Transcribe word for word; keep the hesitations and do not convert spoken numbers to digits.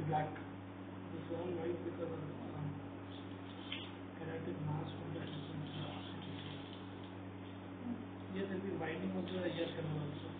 be black. This is all white because of um, keratic mass from the different uh, entities. Here there will be widening of the ear canal also.